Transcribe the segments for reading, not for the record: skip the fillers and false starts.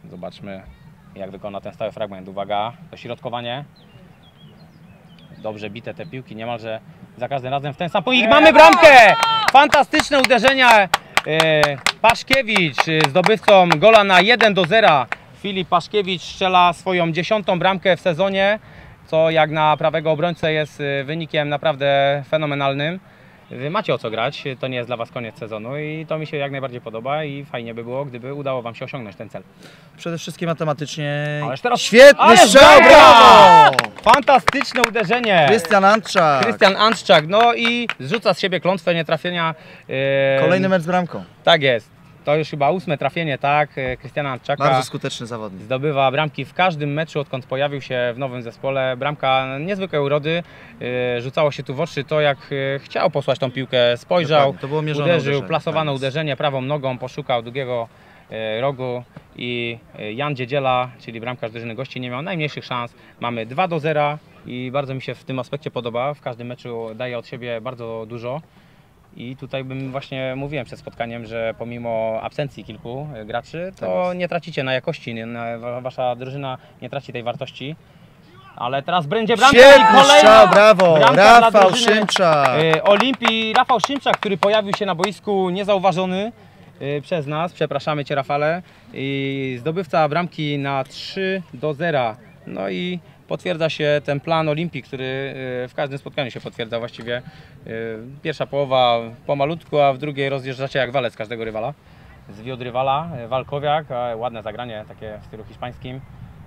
Zobaczmy, jak wykona ten stały fragment. Uwaga, dośrodkowanie. Dobrze bite te piłki, niemalże za każdym razem w ten sam punkt. Mamy bramkę! Fantastyczne uderzenia. Paszkiewicz zdobywcą gola na 1-0. Filip Paszkiewicz strzela swoją 10. bramkę w sezonie, co jak na prawego obrońcę jest wynikiem naprawdę fenomenalnym. Wy macie o co grać, to nie jest dla Was koniec sezonu i to mi się jak najbardziej podoba i fajnie by było, gdyby udało Wam się osiągnąć ten cel. Przede wszystkim matematycznie Teraz świetny strzał, brawo! Fantastyczne uderzenie. Krystian Antczak, no i zrzuca z siebie klątwę nietrafienia. Kolejny mecz z bramką. Tak jest. To już chyba 8. trafienie, tak, Krystiana Antczaka. Bardzo skuteczny zawodnik. Zdobywa bramki w każdym meczu, odkąd pojawił się w nowym zespole. Bramka niezwykłej urody. Rzucało się tu w oczy to, jak chciał posłać tą piłkę. Spojrzał, to było mierzone uderzył, uderzenie, plasowane tak uderzenie prawą nogą, poszukał długiego rogu i Jan Dziedziela, czyli bramkarz drużyny gości, nie miał najmniejszych szans. Mamy 2-0 i bardzo mi się w tym aspekcie podoba. W każdym meczu daje od siebie bardzo dużo. I tutaj bym właśnie mówiłem przed spotkaniem, że pomimo absencji kilku graczy, to nie tracicie na jakości, wasza drużyna nie traci tej wartości. Ale teraz będzie bramka i kolejna strzał, brawo! Rafał Szymczak! Olimpii, Rafał Szymczak, który pojawił się na boisku niezauważony przez nas, przepraszamy Cię Rafale, i zdobywca bramki na 3-0. No i potwierdza się ten plan Olimpii, który w każdym spotkaniu się potwierdza właściwie. Pierwsza połowa pomalutku, a w drugiej rozjeżdżacie jak walec każdego rywala. Zwiódł rywala, Walkowiak, ładne zagranie, takie w stylu hiszpańskim.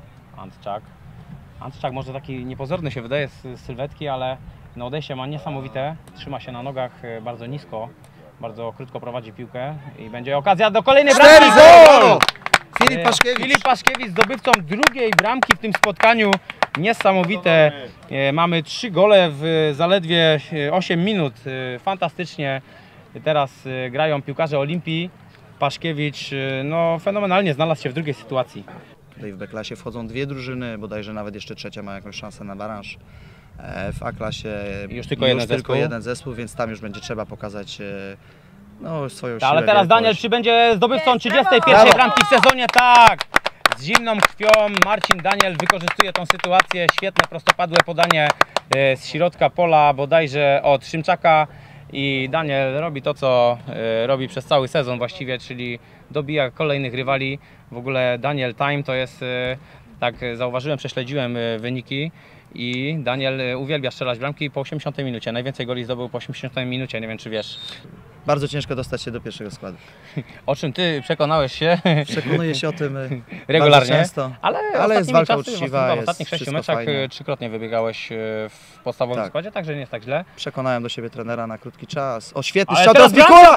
Antczak może taki niepozorny się wydaje z sylwetki, ale no odejście ma niesamowite. Trzyma się na nogach bardzo nisko, bardzo krótko prowadzi piłkę i będzie okazja do kolejnej bramki. Gol! Filip Paszkiewicz zdobywcą drugiej bramki w tym spotkaniu. Niesamowite. Mamy 3 gole w zaledwie 8 minut. Fantastycznie teraz grają piłkarze Olimpii. Paszkiewicz no, fenomenalnie znalazł się w drugiej sytuacji. Tutaj w B-klasie wchodzą 2 drużyny, bodajże nawet jeszcze trzecia ma jakąś szansę na awanż. W A-klasie już tylko jeden zespół, więc tam już będzie trzeba pokazać no, swoją siłę. Ale teraz Daniel, czy będzie zdobywcą 31. bramki w sezonie? Tak! Z zimną krwią Marcin Daniel wykorzystuje tą sytuację. Świetne, prostopadłe podanie z środka pola, bodajże od Szymczaka. I Daniel robi to, co robi przez cały sezon właściwie, czyli dobija kolejnych rywali. W ogóle Daniel Time to jest, tak zauważyłem, prześledziłem wyniki i Daniel uwielbia strzelać bramki po 80 minucie. Najwięcej goli zdobył po 80 minucie, nie wiem czy wiesz. Bardzo ciężko dostać się do pierwszego składu. O czym Ty przekonałeś się? Przekonuję się o tym regularnie, często, ale jest walka uczciwa. W ostatnich 6 meczach trzykrotnie wybiegałeś w podstawowym składzie, także nie jest tak źle. Przekonałem do siebie trenera na krótki czas. O, świetny strzał, teraz Pikula!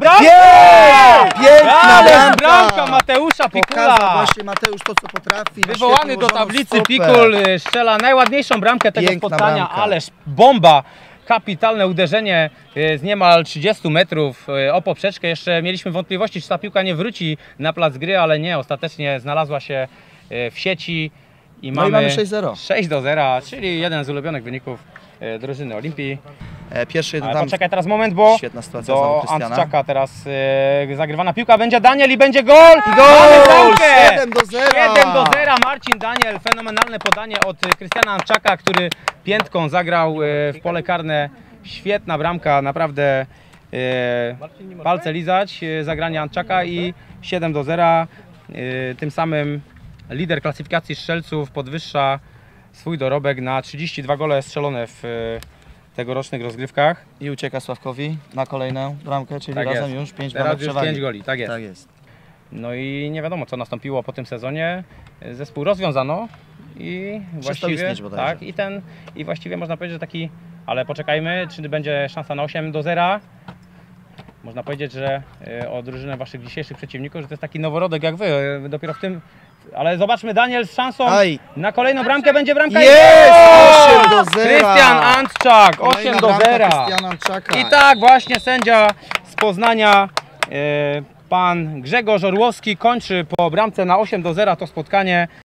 Piękna bramka Mateusza Pikula! Pokazał właśnie Mateusz to, co potrafi. Wywołany do tablicy Pikul strzela najładniejszą bramkę tego spotkania, bramka. ależ bomba! Kapitalne uderzenie z niemal 30 metrów o poprzeczkę. Jeszcze mieliśmy wątpliwości, czy ta piłka nie wróci na plac gry, ale nie, ostatecznie znalazła się w sieci i mamy 6-0. 6-0, czyli jeden z ulubionych wyników drużyny Olimpii. Pierwszy Ale poczekaj teraz moment, bo świetna sytuacja do Antczaka teraz zagrywana piłka, będzie Daniel i będzie gol! I gol! 7-0, Marcin Daniel, fenomenalne podanie od Krystiana Antczaka, który piętką zagrał w pole karne. Świetna bramka, naprawdę palce lizać, zagranie Antczaka i 7-0. Tym samym lider klasyfikacji strzelców podwyższa swój dorobek na 32 gole strzelone w tegorocznych rozgrywkach. I ucieka Sławkowi na kolejną bramkę, czyli tak razem jest. już 5 Teraz bramek już przewagi. 5 goli, tak jest. Tak jest. No i nie wiadomo, co nastąpiło po tym sezonie. Zespół rozwiązano i właściwie tak, i właściwie można powiedzieć, że taki, ale poczekajmy, czy będzie szansa na 8-0. Można powiedzieć, że o drużynę waszych dzisiejszych przeciwników, że to jest taki noworodek jak wy, dopiero w tym. Ale zobaczmy, Daniel z szansą na kolejną bramkę, będzie bramka. Jest! 8-0! Krystian Antczak, 8-0. I tak właśnie sędzia z Poznania, pan Grzegorz Orłowski, kończy po bramce na 8-0 to spotkanie.